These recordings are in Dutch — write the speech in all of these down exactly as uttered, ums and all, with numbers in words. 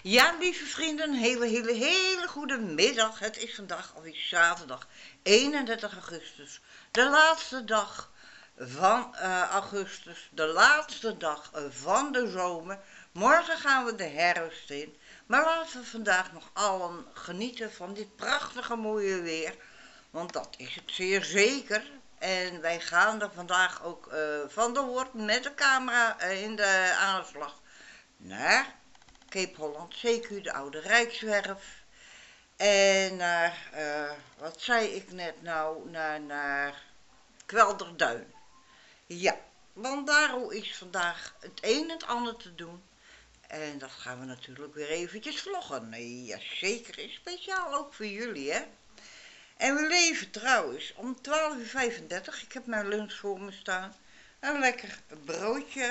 Ja, lieve vrienden, een hele, hele, hele goede middag. Het is vandaag alweer zaterdag, eenendertig augustus. De laatste dag van uh, augustus, de laatste dag uh, van de zomer. Morgen gaan we de herfst in. Maar laten we vandaag nog allen genieten van dit prachtige mooie weer. Want dat is het zeer zeker. En wij gaan er vandaag ook uh, van de hoort met de camera uh, in de aanslag naar Cape Holland, C Q de Oude Rijkswerf. En naar, uh, wat zei ik net nou, naar, naar Kwelderduin. Ja, want daar is vandaag het een en het ander te doen. En dat gaan we natuurlijk weer eventjes vloggen. Nee, ja, zeker, is speciaal ook voor jullie, hè. En we leven trouwens om twaalf uur vijfendertig. Ik heb mijn lunch voor me staan. Een lekker broodje.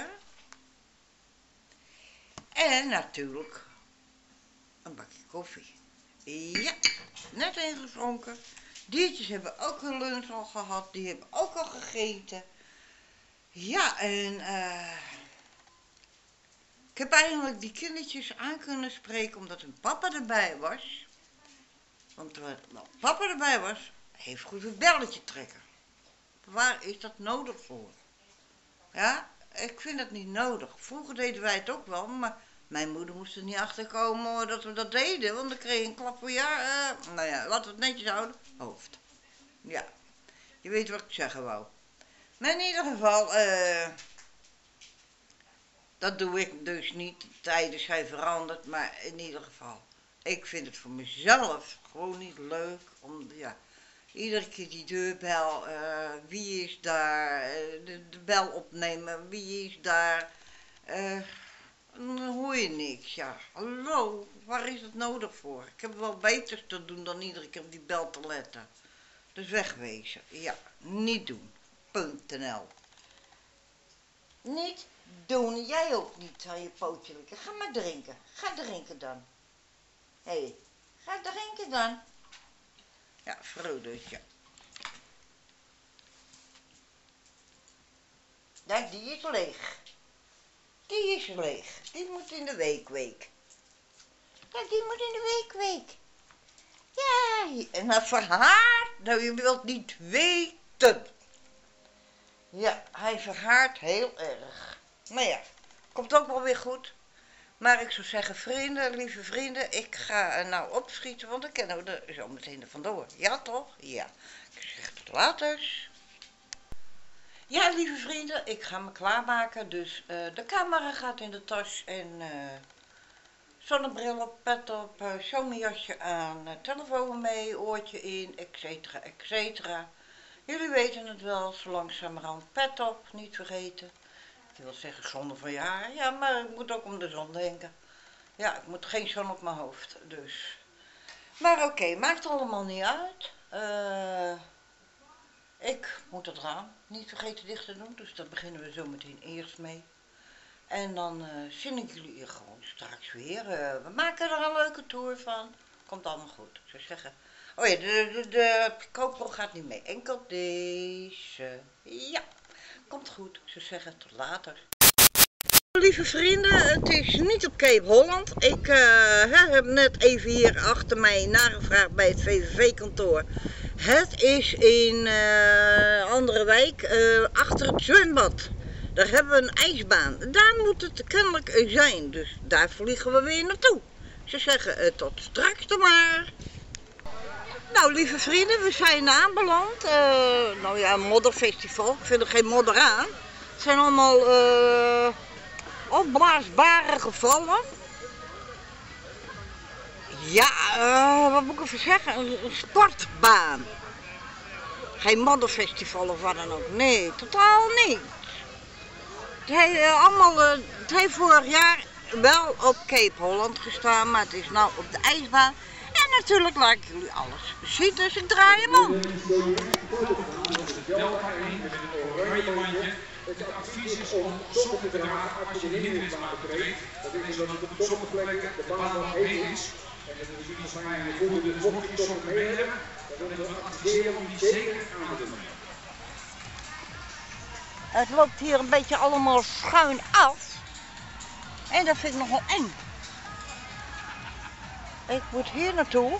En natuurlijk een bakje koffie. Ja, net ingeschonken. Diertjes hebben ook hun lunch al gehad. Die hebben ook al gegeten. Ja, en uh, ik heb eigenlijk die kindertjes aan kunnen spreken omdat hun papa erbij was. Want terwijl papa erbij was, heeft goed een belletje trekken. Waar is dat nodig voor? Ja, ik vind het niet nodig. Vroeger deden wij het ook wel, maar mijn moeder moest er niet achter komen dat we dat deden, want dan kreeg je een klap voor ja. Uh, nou ja, laten we het netjes houden. Hoofd. Ja, je weet wat ik zeggen wou. Maar in ieder geval, uh, dat doe ik dus niet. De tijden zijn veranderd, maar in ieder geval, ik vind het voor mezelf gewoon niet leuk om, ja, iedere keer die deurbel, uh, wie is daar, uh, de, de bel opnemen, wie is daar, uh, dan hoor je niks, ja. Hallo, waar is het nodig voor? Ik heb wel beters te doen dan iedere keer op die bel te letten. Dus wegwezen, ja, niet doen. Punt N L. Niet doen, jij ook niet, aan je pootje likken. Ga maar drinken, ga drinken dan. Hé, hey, ga drinken dan. Ja, Frodo, ja. Ja, die is leeg. Die is leeg. Die moet in de weekweek. Ja, die moet in de weekweek. Ja, en dat verhaart, nou je wilt niet weten. Ja, hij verhaart heel erg. Maar ja, komt ook wel weer goed. Maar ik zou zeggen, vrienden, lieve vrienden, ik ga er nou opschieten, want dan kennen we er zo meteen er vandoor. Ja toch? Ja. Ik zeg tot later. Ja, lieve vrienden, ik ga me klaarmaken, dus uh, de camera gaat in de tas en uh, zonnebril op, pet op, uh, zomerjasje aan, uh, telefoon mee, oortje in, et cetera, et cetera. Jullie weten het wel, zo langzamerhand pet op, niet vergeten. Ik wil zeggen zon van je haar, ja, maar ik moet ook om de zon denken. Ja, ik moet geen zon op mijn hoofd, dus. Maar oké, okay, maakt allemaal niet uit. Uh, ik moet het raam niet vergeten dicht te doen, dus daar beginnen we zo meteen eerst mee. En dan uh, zie ik jullie hier gewoon straks weer. Uh, we maken er een leuke tour van. Komt allemaal goed. Ik zou zeggen. Oh ja, de, de, de GoPro gaat niet mee. Enkel deze. Ja, komt goed. Ik zou zeggen, tot later. Lieve vrienden, het is niet op Cape Holland. Ik uh, heb net even hier achter mij nagevraagd bij het V V V-kantoor. Het is in uh, Anderewijk, uh, achter het zwembad. Daar hebben we een ijsbaan. Daar moet het kennelijk zijn, dus daar vliegen we weer naartoe. Ze zeggen uh, tot straks dan maar. Nou, lieve vrienden, we zijn aanbeland. Uh, nou ja, een modderfestival. Ik vind er geen modder aan. Het zijn allemaal uh, opblaasbare gevallen. Ja, uh, wat moet ik even zeggen? Een, een sportbaan. Geen modderfestival of wat dan ook. Nee, totaal niet. Het heeft, uh, allemaal, uh, het heeft vorig jaar wel op Cape Holland gestaan, maar het is nou op de ijsbaan. En natuurlijk laat ik jullie alles zien, dus ik draai hem om. Het advies is om sokken te dragen als je de hindernisbaan betreedt. Dat is dan op de sokkenplekken de baan wat heet is. En dat is jullie van mij voelen, dus mocht je sokken mee hebben, dan willen we adviseren om die zeker aan te doen. Het loopt hier een beetje allemaal schuin af. En dat vind ik nogal eng. Ik moet hier naartoe.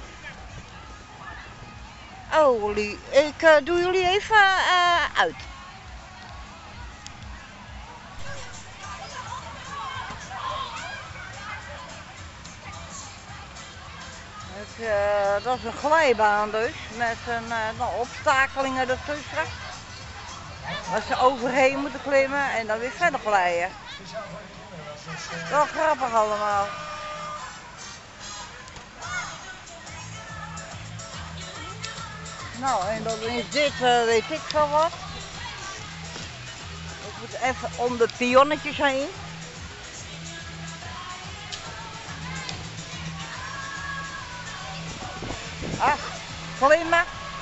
Olie. Ik uh, doe jullie even uh, uit. Het, uh, dat is een glijbaan dus, met een uh, nou, obstakelingen ertussen. Waar ze overheen moeten klimmen en dan weer verder glijden. Wel grappig allemaal. Nou, en dan is dit, uh, weet ik veel wat. Ik moet even om de pionnetjes heen. Ach, klimmen.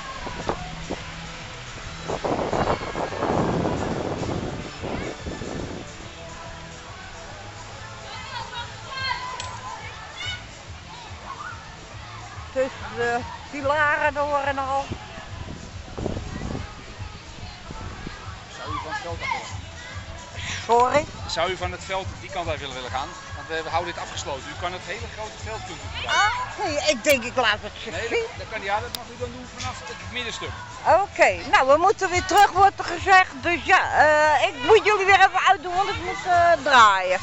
Tussen de pilaren door en al. Zou u van het veld af Sorry? Zou u van het veld die kant uit willen, willen gaan? Want we houden dit afgesloten. U kan het hele grote veld kunt u gebruiken. Ah, nee, ik denk ik laat het zich Nee, zien. dat, dat kan, ja, dat mag u dan doen vanaf het middenstuk. Oké, okay. Nou we moeten weer terug, wordt er gezegd. Dus ja, uh, ik moet jullie weer even uitdoen, want ik moet uh, draaien.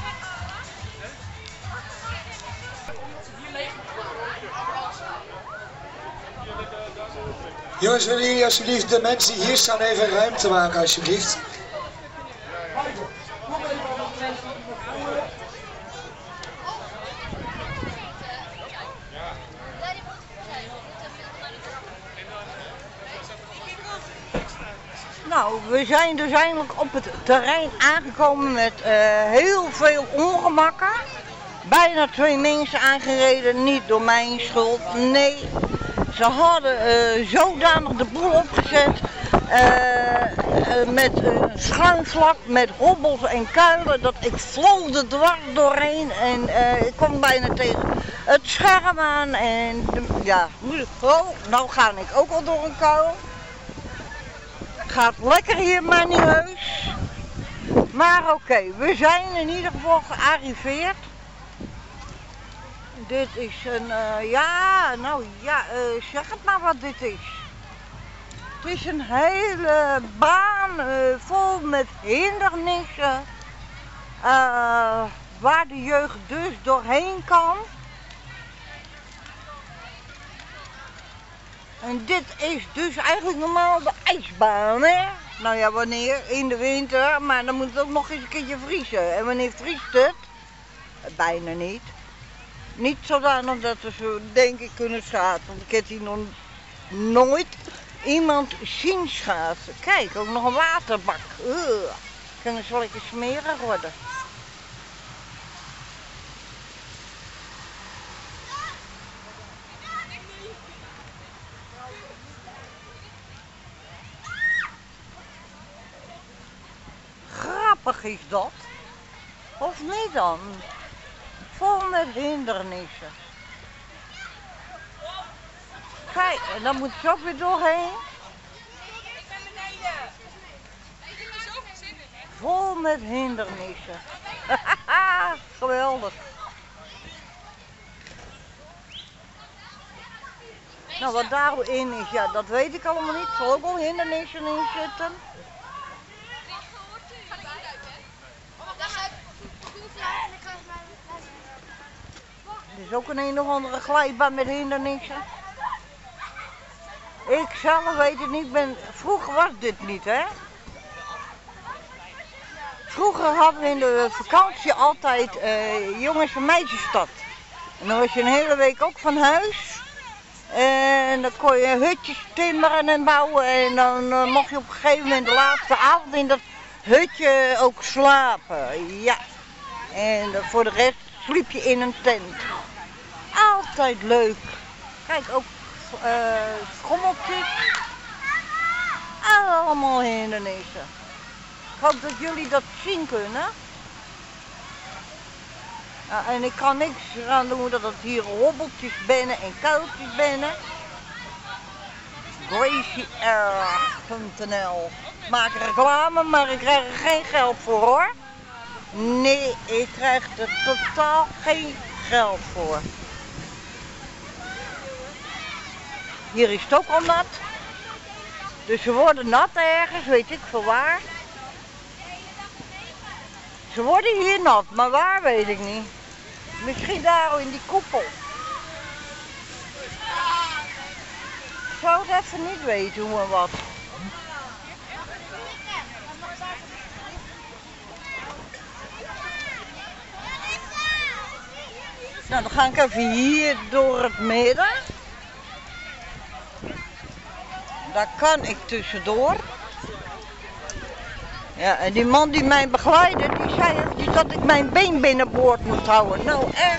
Jongens, willen jullie alsjeblieft de mensen die hier staan even ruimte maken, alsjeblieft? Nou, we zijn dus eindelijk op het terrein aangekomen met uh, heel veel ongemakken. Bijna twee mensen aangereden, niet door mijn schuld, nee. Ze hadden uh, zodanig de boel opgezet uh, uh, met uh, schuimvlak, met hobbels en kuilen, dat ik vloog er dwars doorheen en uh, ik kwam bijna tegen het scherm aan en ja, oh, nou ga ik ook al door een kuil. Gaat lekker hier maar niet heus. Maar oké, okay, we zijn in ieder geval gearriveerd. Dit is een, uh, ja, nou ja, uh, zeg het maar wat dit is. Het is een hele baan uh, vol met hindernissen. Uh, waar de jeugd dus doorheen kan. En dit is dus eigenlijk normaal de ijsbaan, hè? Nou ja, wanneer? In de winter, maar dan moet het ook nog eens een keertje vriezen. En wanneer vriest het? Bijna niet. Niet zodanig dat we zo denk ik kunnen schaatsen, want ik heb hier nog nooit iemand zien schaatsen. Kijk, ook nog een waterbak. Ugh. Kunnen ze lekker smerig worden. Grappig is dat. Of niet dan? Vol met hindernissen. Kijk, en dan moet ze ook weer doorheen. Ik ben beneden. Ik heb er zoveel zin in. Vol met hindernissen. Geweldig. Nou, wat daarin is, ja, dat weet ik allemaal niet. Er zal ook wel hindernissen in zitten. Er is ook een een of andere glijbaan met hindernissen. Ik zelf weet het niet, ben... vroeger was dit niet, hè. Vroeger hadden we in de vakantie altijd uh, jongens- en meisjesstad. En dan was je een hele week ook van huis. En dan kon je hutjes timmeren en bouwen. En dan uh, mocht je op een gegeven moment de laatste avond in dat hutje ook slapen. Ja. En uh, voor de rest sliep je in een tent. Altijd leuk. Kijk, ook uh, schommeltjes. Allemaal hindernissen. Ik hoop dat jullie dat zien kunnen. Uh, en ik kan niks eraan doen dat het hier hobbeltjes binnen en kuiltjes binnen. Gracie Air punt n l. Ik maak reclame, maar ik krijg er geen geld voor, hoor. Nee, ik krijg er totaal geen geld voor. hier is het ook al nat. Dus ze worden nat ergens, weet ik veel waar. Ze worden hier nat, maar waar weet ik niet. Misschien daar in die koepel. Ik zou het even niet weten hoe en wat. Nou, dan ga ik even hier door het midden. Daar kan ik tussendoor. Ja, en die man die mij begeleidde, die zei eventjes dat ik mijn been binnenboord moet houden. Nou, echt.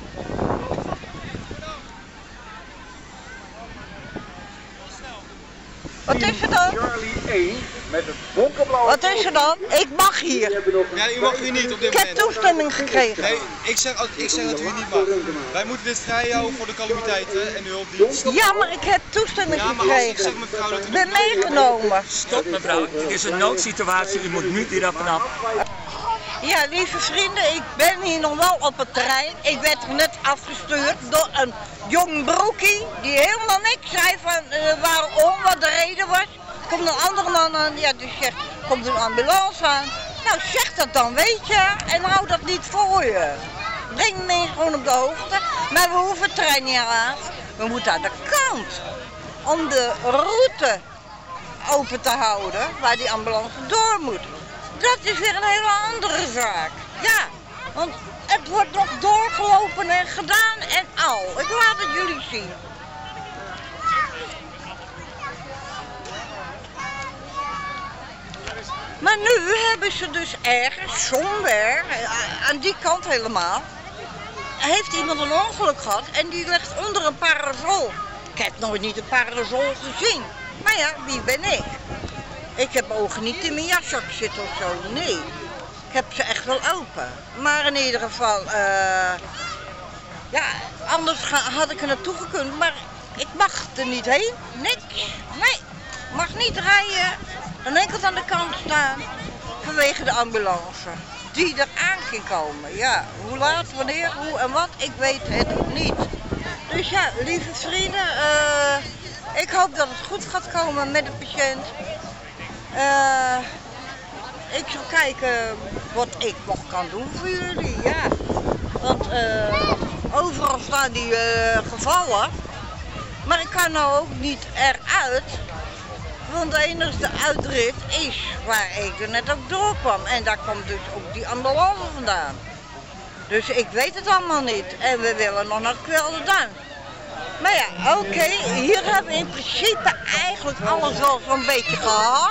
Wat is er dan? Charlie één met het donkerblauwe. Wat is er dan? Ik mag hier. Ja, u mag hier niet op dit Ik heb moment. toestemming gekregen. Nee, ik zeg, ik zeg dat u hier niet mag. Wij moeten dit vrijhouden voor de calamiteiten en de hulpdienst. Ja, maar ik heb toestemming Ja, maar als ik gekregen. zeg mevrouw dat u Ik ben meegenomen. Stop mevrouw, het is een noodsituatie, u moet nu hier vanaf. Ja, lieve vrienden, ik ben hier nog wel op het terrein. Ik werd net afgestuurd door een jong broekie die helemaal niks zei van uh, waarom, wat de reden was. Komt een andere man aan, ja, die zegt, komt een ambulance aan. Nou, zeg dat dan, weet je, en hou dat niet voor je. Breng me gewoon op de hoogte, maar we hoeven het terrein niet aan. We moeten aan de kant om de route open te houden waar die ambulance door moet. Dat is weer een hele andere zaak. Ja, want het wordt nog doorgelopen en gedaan en al. Ik laat het jullie zien. Maar nu hebben ze dus ergens, somewhere, aan die kant helemaal, heeft iemand een ongeluk gehad en die ligt onder een parasol. Ik heb nooit niet een parasol gezien. Maar ja, wie ben ik? Ik heb ogen niet in mijn jaszak zitten of zo, nee. Ik heb ze echt wel open. Maar in ieder geval, uh, ja, anders ga, had ik er naartoe gekund, maar ik mag er niet heen, niks. Nee, ik mag niet rijden, aan de enkel aan de kant staan, vanwege de ambulance. Die eraan ging komen, ja. Hoe laat, wanneer, hoe en wat, ik weet het niet. Dus ja, lieve vrienden, uh, ik hoop dat het goed gaat komen met de patiënt. Uh, ik zal kijken wat ik nog kan doen voor jullie, ja. Want uh, overal staan die uh, gevallen. Maar ik kan nou ook niet eruit. Want de enige uitrit is waar ik er net ook doorkwam. En daar komt dus ook die ambulance vandaan. Dus ik weet het allemaal niet. En we willen nog naar Kwelderduin. Maar ja, oké, okay. Hier hebben we in principe eigenlijk alles wel zo'n beetje gehad.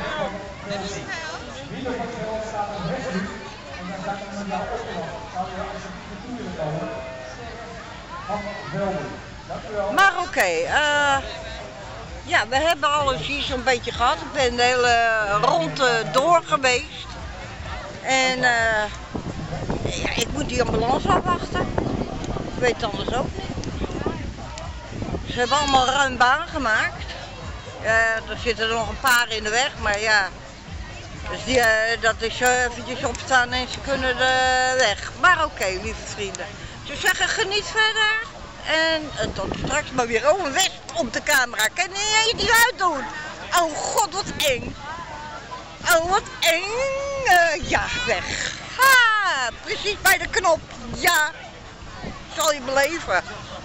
Maar oké, okay, uh, ja, we hebben alles hier zo'n beetje gehad. Ik ben de hele ronde door geweest. En uh, ja, ik moet die ambulance afwachten. Ik weet het anders ook niet. Ze hebben allemaal ruim baan gemaakt. Uh, er zitten er nog een paar in de weg, maar ja. Dus die, uh, dat is uh, eventjes opstaan en ze kunnen de weg. Maar oké, okay, lieve vrienden. Ze zeggen geniet verder. En uh, tot straks maar weer. Oh, een wesp op de camera. Kan je niet uitdoen? Oh god, wat eng. Oh, wat eng. Uh, ja, weg. Ha, precies bij de knop. Ja, zal je beleven.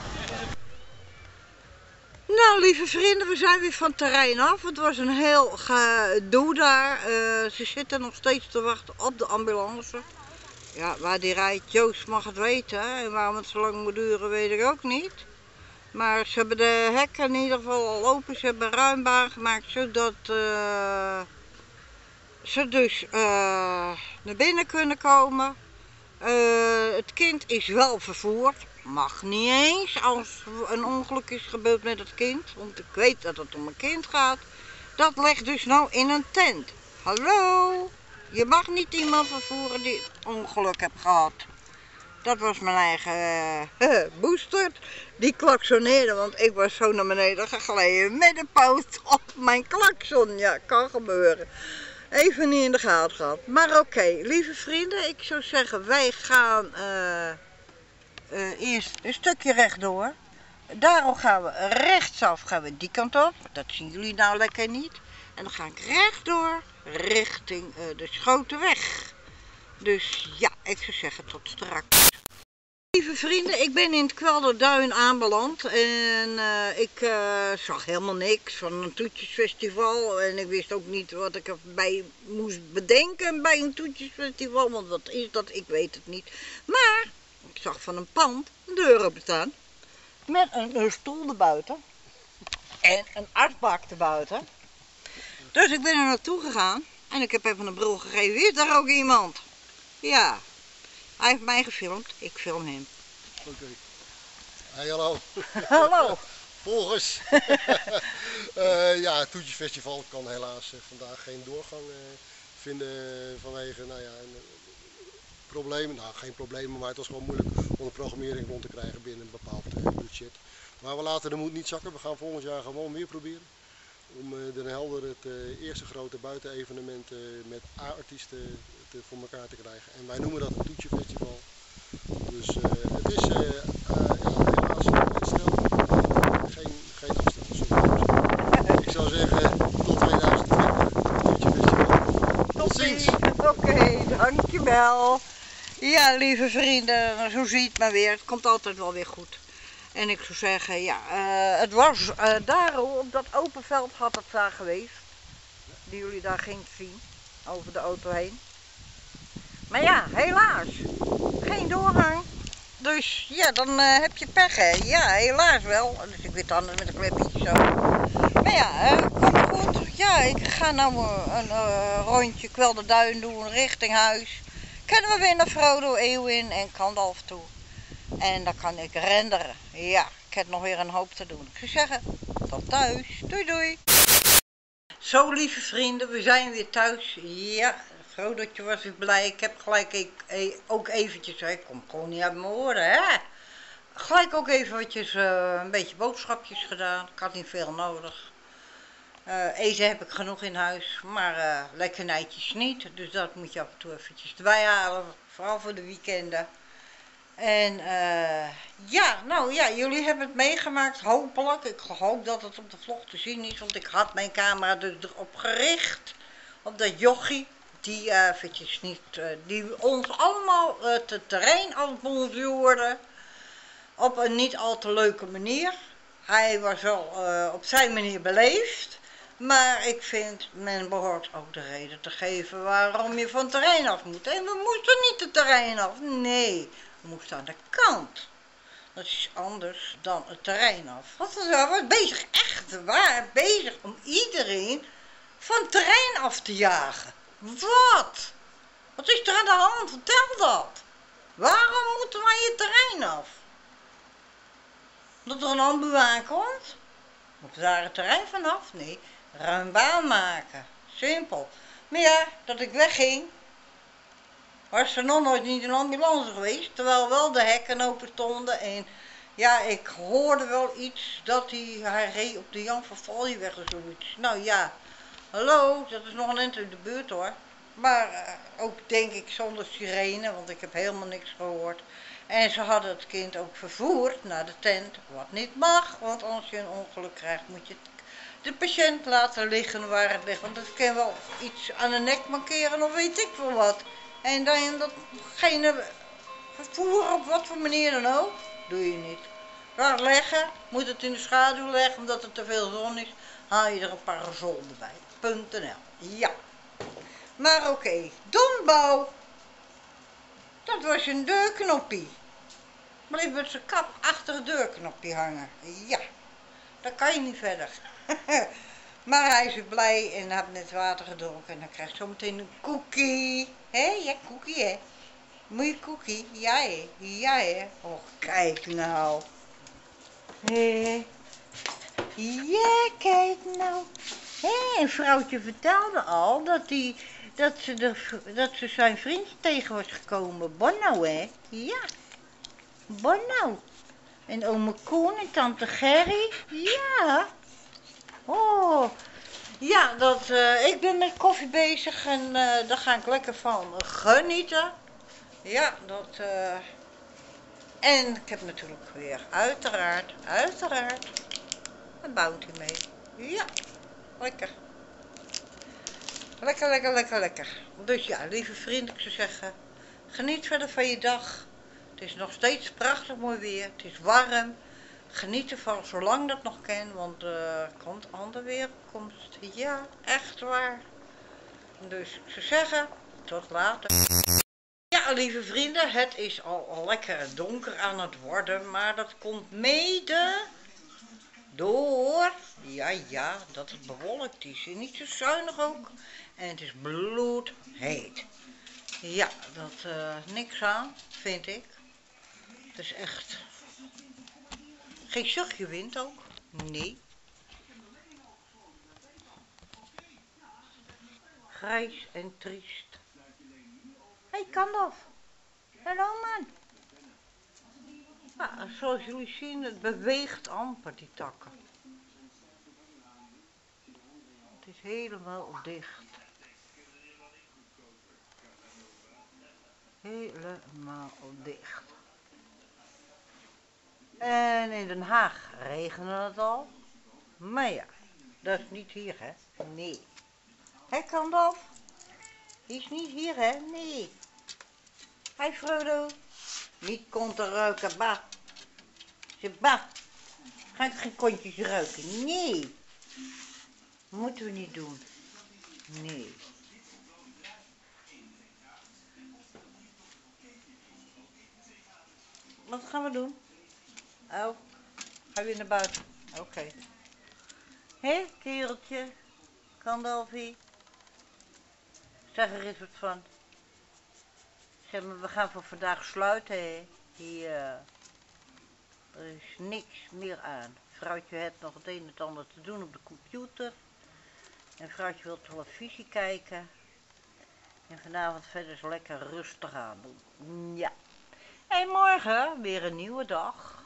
Nou, lieve vrienden, we zijn weer van het terrein af. Het was een heel gedoe daar. Uh, ze zitten nog steeds te wachten op de ambulance. Ja, waar die rijdt, Joost mag het weten. En waarom het zo lang moet duren, weet ik ook niet. Maar ze hebben de hekken in ieder geval al open. Ze hebben ruim baan gemaakt, zodat uh, ze dus uh, naar binnen kunnen komen. Uh, het kind is wel vervoerd. Mag niet eens als een ongeluk is gebeurd met het kind, want ik weet dat het om een kind gaat. Dat ligt dus nou in een tent. Hallo, je mag niet iemand vervoeren die ongeluk heeft gehad. Dat was mijn eigen uh, booster, die klaksoneerde, want ik was zo naar beneden gegleden met een poot op mijn klakson. Ja, kan gebeuren. Even niet in de gaten gehad. Maar oké, okay, lieve vrienden, ik zou zeggen, wij gaan... Uh, Uh, eerst een stukje rechtdoor, Daarom gaan we rechtsaf, gaan we die kant op. Dat zien jullie nou lekker niet. En dan ga ik rechtdoor richting uh, de Schotenweg. Dus ja, ik zou zeggen tot straks. Lieve vrienden, ik ben in het Kwelderduin aanbeland en uh, ik uh, zag helemaal niks van een toetjesfestival en ik wist ook niet wat ik erbij moest bedenken bij een toetjesfestival, want wat is dat, ik weet het niet. Maar ik zag van een pand een deur open staan met een, een stoel erbuiten en een asbak erbuiten. Dus ik ben er naartoe gegaan en ik heb even een bril gegeven. Is daar ook iemand? Ja. Hij heeft mij gefilmd, ik film hem. Oké. Okay. Hey, hallo. Hallo. Volgers. uh, ja, het Toetjesfestival kan helaas uh, vandaag geen doorgang uh, vinden uh, vanwege, nou ja, een, uh, problemen. Nou, geen problemen, maar het was gewoon moeilijk om de programmering rond te krijgen binnen een bepaald uh, budget. Maar we laten de moed niet zakken, we gaan volgend jaar gewoon weer proberen. Om uh, Den Helder het uh, eerste grote buitenevenement uh, met A-artiesten te, voor elkaar te krijgen. En wij noemen dat het Toetjesfestival. Dus uh, het is uh, uh, ja, helaas uitstel. Geen, geen afstel. Sorry. Ik zou zeggen tot tweeduizend twintig. Toetjesfestival. Tot ziens. Oké, okay, dankjewel. Ja, lieve vrienden, zo zie je het maar weer. Het komt altijd wel weer goed. En ik zou zeggen, ja, uh, het was uh, daar op dat open veld had het daar geweest. Die jullie daar gingen zien, over de auto heen. Maar ja, helaas, geen doorgang. Dus ja, dan uh, heb je pech, hè. Ja, helaas wel. Dus ik weet anders met een klepje zo. Maar ja, uh, komt goed. Ja, ik ga nou uh, een uh, rondje Kwelderduin doen richting huis. Kunnen we weer naar Frodo, Eeuwin en Kandalf toe. En dan kan ik renderen. Ja, ik heb nog weer een hoop te doen. Ik zou zeggen, tot thuis. Doei doei. Zo lieve vrienden, we zijn weer thuis. Ja, Frodootje was weer blij. Ik heb gelijk ik, ook eventjes, ik kom gewoon niet uit mijn woorden, hè. Gelijk ook eventjes uh, een beetje boodschapjes gedaan. Ik had niet veel nodig. Uh, eten heb ik genoeg in huis, maar uh, lekkernijtjes niet. Dus dat moet je af en toe eventjes erbij halen. Vooral voor de weekenden. En uh, ja, nou ja, jullie hebben het meegemaakt, hopelijk. Ik hoop dat het op de vlog te zien is, want ik had mijn camera dus erop gericht. Op dat jochie, die uh, eventjes niet, uh, die ons allemaal uh, het terrein afbonjourde. Op een niet al te leuke manier. Hij was wel uh, op zijn manier beleefd. Maar ik vind, men behoort ook de reden te geven waarom je van het terrein af moet. En we moesten niet het terrein af, nee. We moesten aan de kant. Dat is anders dan het terrein af. Want we waren bezig, echt waar, bezig om iedereen van het terrein af te jagen. Wat? Wat is er aan de hand? Vertel dat. Waarom moeten wij het terrein af? Dat er een ambu aankomt? Moeten we daar het terrein vanaf? Nee, ruim baan maken. Simpel. Maar ja, dat ik wegging, was er nog nooit niet een ambulance geweest, terwijl wel de hekken open stonden en ja, ik hoorde wel iets dat hij, hij reed op de Jan van Vallieweg of zoiets. Nou ja, hallo, dat is nog een eind in de buurt hoor. Maar uh, ook denk ik zonder sirene, want ik heb helemaal niks gehoord. En ze hadden het kind ook vervoerd naar de tent, wat niet mag, want als je een ongeluk krijgt moet je de patiënt laten liggen waar het ligt, want dat kan wel iets aan de nek mankeren of weet ik veel wat. En dan datgene vervoeren op wat voor manier dan ook, doe je niet. Laat leggen, moet het in de schaduw leggen omdat er te veel zon is, haal je er een parasol erbij. Punt N L. Ja. Maar oké, okay. Donbouw, dat was een deurknoppie. Bleef met zijn kap achter het deurknopje hangen. Ja, dan kan je niet verder. Maar hij is weer blij en heeft net water gedronken en dan krijgt hij zometeen een cookie. Hé, ja, cookie hè. Moet je cookie? Ja hè, ja hè. Oh, kijk nou. Hé. Ja, kijk nou. Hé, een vrouwtje vertelde al dat, die, dat, ze de, dat ze zijn vriendje tegen was gekomen. Bonno hè. Ja. Bonno. En ome Koen en tante Gerry. Ja. Oh, ja, dat, uh, ik ben met koffie bezig en uh, daar ga ik lekker van genieten. Ja, dat, uh, En ik heb natuurlijk weer uiteraard, uiteraard, een bounty mee. Ja, lekker. Lekker, lekker, lekker, lekker. Dus ja, lieve vrienden, ik zou zeggen, geniet verder van je dag. Het is nog steeds prachtig mooi weer. Het is warm. Geniet ervan zolang dat nog kan, want er uh, komt ander weerkomst. Ja, echt waar. Dus ik zou zeggen, tot later. Ja, lieve vrienden, het is al, al lekker donker aan het worden, maar dat komt mede door, ja, ja, dat het bewolkt is en niet zo zuinig ook. En het is bloedheet. Ja, dat uh, niks aan, vind ik. Het is echt geen zuchtje wind ook. Nee. Grijs en triest. Hé, hey, Kandolf. Hallo man. Ja, zoals jullie zien, het beweegt amper die takken. Het is helemaal dicht. Helemaal dicht. En in Den Haag regende het al. Maar ja, dat is niet hier, hè? Nee. Hé, Kandolf? Die is niet hier, hè? Nee. Hé, Frodo. Niet konten ruiken, bah. Zeg, bah. Ga ik geen kontjes ruiken? Nee. Moeten we niet doen. Nee. Wat gaan we doen? Oh, ga je weer naar buiten? Oké. Okay. Hé, kereltje. Kandolfie. Zeg er eens wat van. Zeg maar, we gaan voor vandaag sluiten, hè. Hier, uh, er is niks meer aan. Vrouwtje heeft nog het een en het ander te doen op de computer. En vrouwtje wil televisie kijken. En vanavond verder zo lekker rustig aan doen. Ja. En morgen weer een nieuwe dag.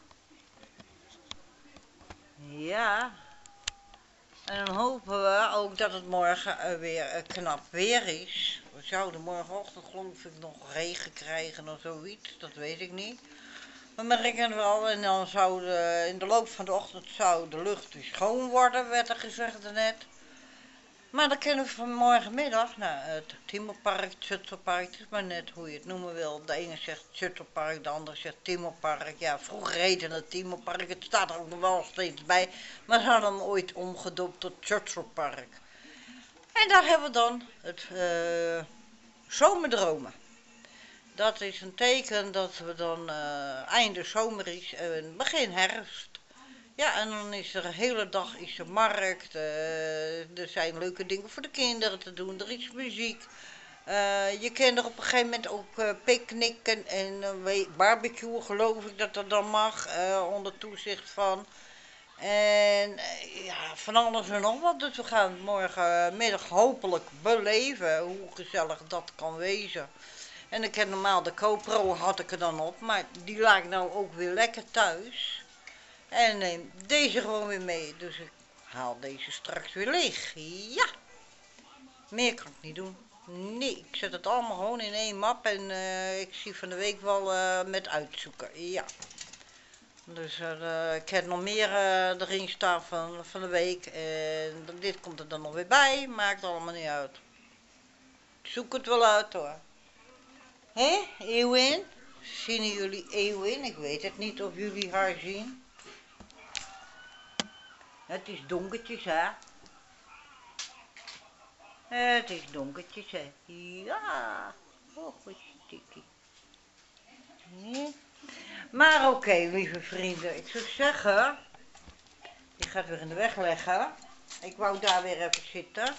Ja. En dan hopen we ook dat het morgen weer knap weer is. We zouden morgenochtend geloof ik nog regen krijgen of zoiets. Dat weet ik niet. We merken wel. En dan zou de, in de loop van de ochtend zou de lucht weer schoon worden, werd er gezegd net. Maar dan kunnen we vanmorgenmiddag naar het Timmerpark, het Zutphenpark, het is maar net hoe je het noemen wil. De ene zegt Zutphenpark, de andere zegt Timmerpark. Ja, vroeger heette het Timmerpark, het staat er ook nog wel steeds bij. Maar ze hadden hem ooit omgedoopt tot Zutphenpark. En daar hebben we dan het uh, zomerdromen. Dat is een teken dat we dan uh, einde zomer is en begin herfst. Ja, en dan is er een hele dag is er markt, uh, er zijn leuke dingen voor de kinderen te doen, er is muziek. Uh, je kan er op een gegeven moment ook uh, picknicken en uh, barbecuen, geloof ik dat dat dan mag, uh, onder toezicht van. En uh, ja, van alles en nog wat, dus we gaan het morgenmiddag hopelijk beleven hoe gezellig dat kan wezen. En ik heb normaal de GoPro had ik er dan op, maar die laat ik nou ook weer lekker thuis. En neem deze gewoon weer mee. Dus ik haal deze straks weer leeg. Ja. Meer kan ik niet doen. Nee, ik zet het allemaal gewoon in één map. En uh, ik zie van de week wel uh, met uitzoeken. Ja. Dus uh, ik heb nog meer uh, erin staan van, van de week. En dit komt er dan nog weer bij. Maakt allemaal niet uit. Ik zoek het wel uit hoor. Hé, Eeuwin? Zien jullie Eeuwin? Ik weet het niet of jullie haar zien. Het is donkertjes, hè? Het is donkertjes, hè? Ja. Oh, goed stikkie. Nee. Maar oké, okay, lieve vrienden. Ik zou zeggen... Die gaat weer in de weg leggen. Ik wou daar weer even zitten.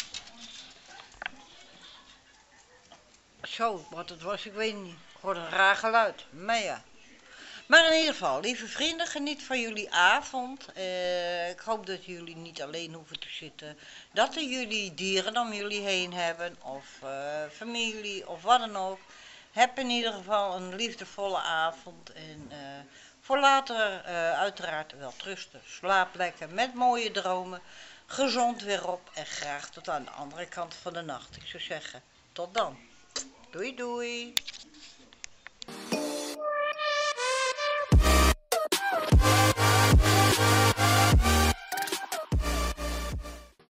Zo, wat het was, ik weet niet. Ik hoorde een raar geluid. Maar ja. Maar in ieder geval, lieve vrienden, geniet van jullie avond. Uh, ik hoop dat jullie niet alleen hoeven te zitten. Dat er jullie dieren om jullie heen hebben. Of uh, familie, of wat dan ook. Heb in ieder geval een liefdevolle avond. En uh, voor later uh, uiteraard wel trusten. Slaap lekker met mooie dromen. Gezond weer op. En graag tot aan de andere kant van de nacht. Ik zou zeggen, tot dan. Doei doei.